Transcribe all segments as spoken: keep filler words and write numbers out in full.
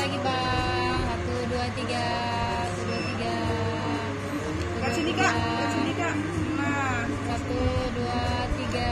lagi bang. Satu dua tiga, satu dua tiga. Ke sini kak, ke sini kak. Nah, Satu dua tiga.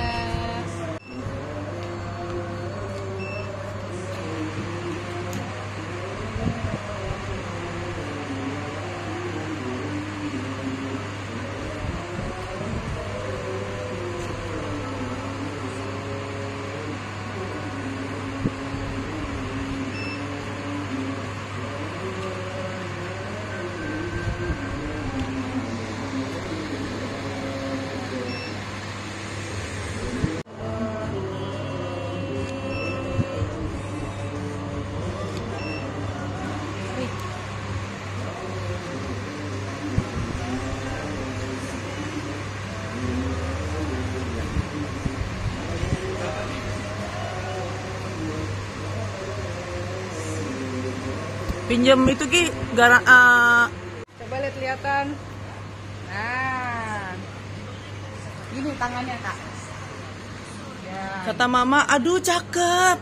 pinjam itu Ki, gara uh... coba lihat lihatan. Nah, ini tangannya kak. Ya. Kata mama, aduh cakep.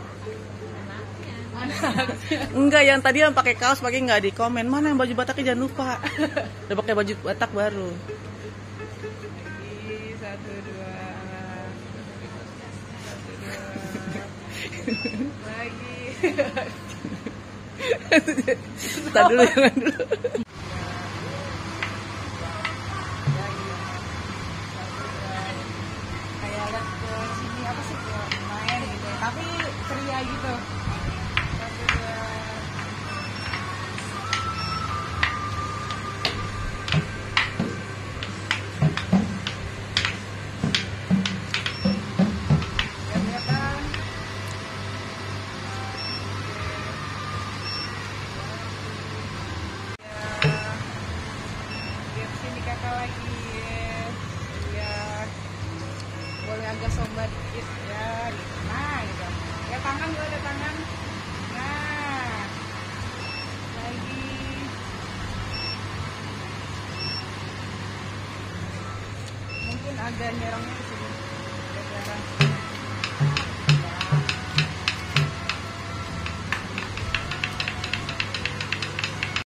Enggak, yang tadi yang pakai kaos pakai nggak di komen. Mana yang baju Bataknya, jangan lupa. Udah pakai baju Batak baru. Lagi, satu dua, satu dua, lagi. Tahan dulu, jangan dulu. Kayak lihat ke sini apa sih, main gitu, tapi ceria gitu. Satu dua. Kelihatan. Kakak lagi ya, boleh agak sobat dikit ya gitu. Nah gitu ya, tangan gue ada tangan. Nah lagi mungkin agak nyerangnya